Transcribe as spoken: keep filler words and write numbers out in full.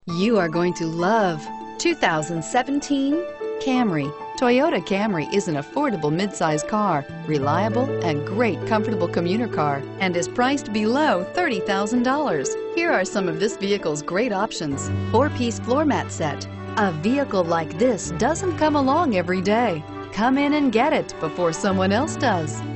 You are going to love two thousand seventeen Camry. Toyota Camry is an affordable midsize car, reliable and great comfortable commuter car, and is priced below thirty thousand dollars. Here are some of this vehicle's great options: four-piece floor mat set. A vehicle like this doesn't come along every day. Come in and get it before someone else does.